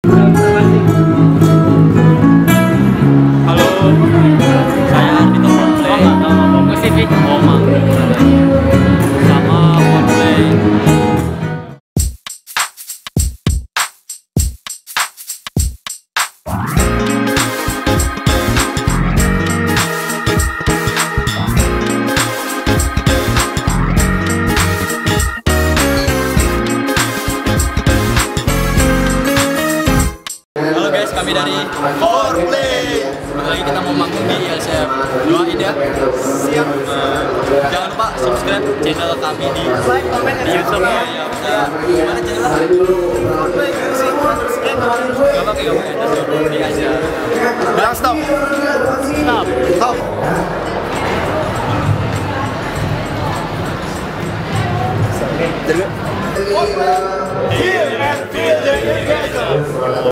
Halo, saya Ardito Foreplay. Musik Omang sama Foreplay. Halo guys, kami dari Foreplay. Sebentar lagi kita mau manggung di ILCF. Doain ya. Siap. Jangan lupa subscribe channel kami di YouTube ya. Gimana channel? Gak pakai endorse di aja.